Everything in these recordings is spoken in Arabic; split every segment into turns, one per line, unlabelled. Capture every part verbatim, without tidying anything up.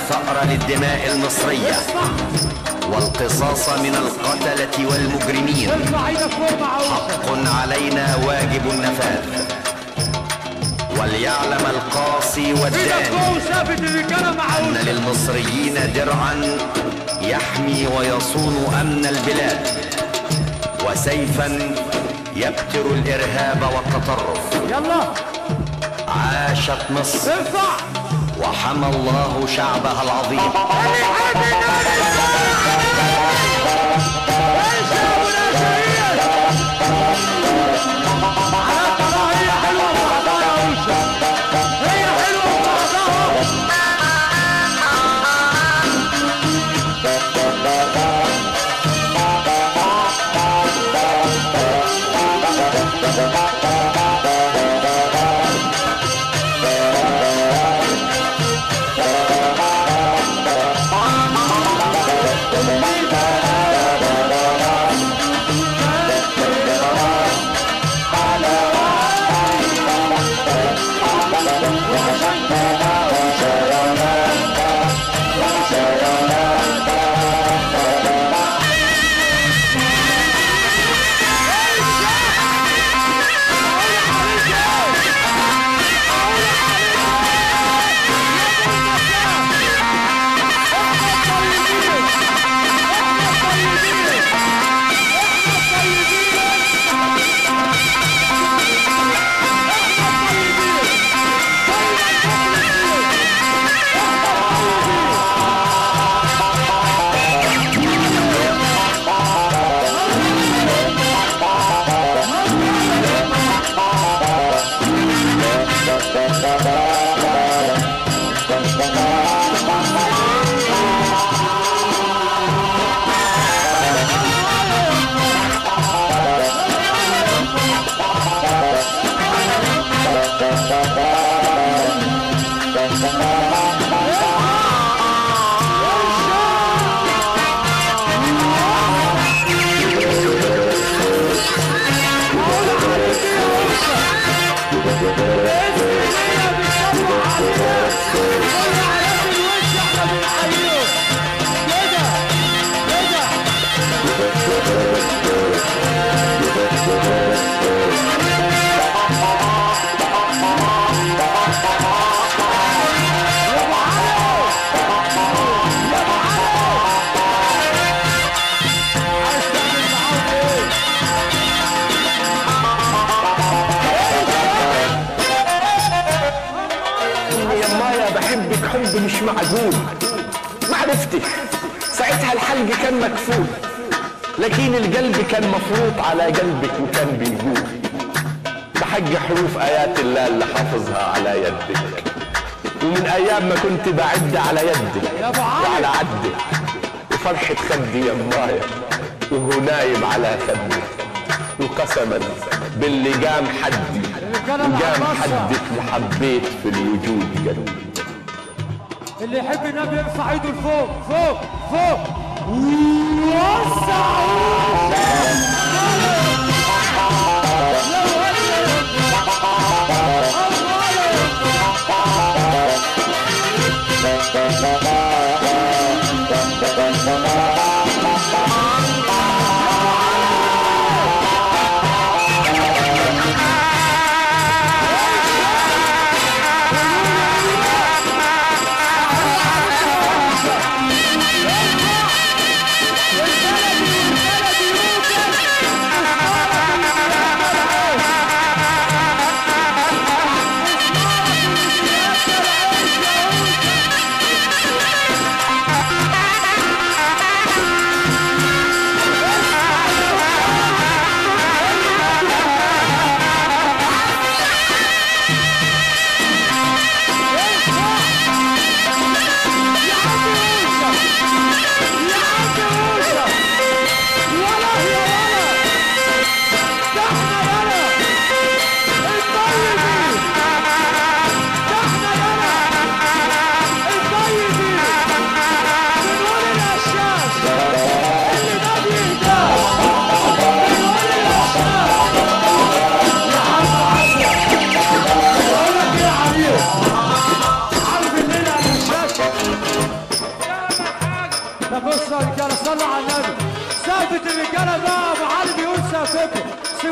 الثأر للدماء المصرية والقصاص من القتلة والمجرمين حق علينا واجب النفاذ. وليعلم القاصي والداني أن للمصريين درعا يحمي ويصون أمن البلاد، وسيفا يبتر الإرهاب والتطرف. يلا عاشت مصر وحمى الله شعبها العظيم.
حب مش معقول، ما عرفتش ساعتها الحلق كان مكفول، لكن القلب كان مفروض على قلبك وكان بيقول بحق حروف آيات الله اللي حافظها على يدك، ومن أيام ما كنت بعد على يدك وعلى عدك، وفرحة خدي يا مايا وهو نايم على خدك، وقسما باللي قام حدي وقام حدك وحبيت في الوجود قلبي.
اللي يحب النبي يرفع ايده لفوق فوق فوق ووسع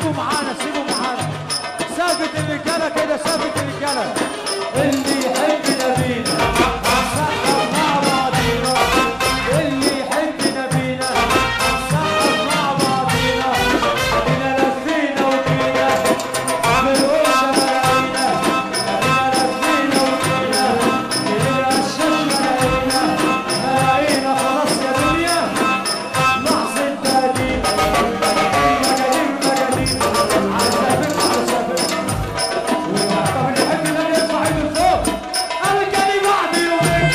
سيبوا معانا سيبوا معانا ثابت الرجاله كده ثابت الرجاله اللي يحب نبينا هنسقف مع بعضينا اللي يحب نبينا هنسقف مع بعضينا ادينا لفينا وجينا بالوش ملاقينا ادينا لفينا وجينا بالقشاش ملاقينا ملاقينا خلاص يا دنيا لحظة تهديد مجانين مجانين على سافر على سافر طب اللي يحب النبي يرفع ايده لفوق انا جاي بعد يومين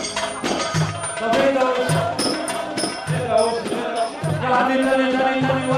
Thank you.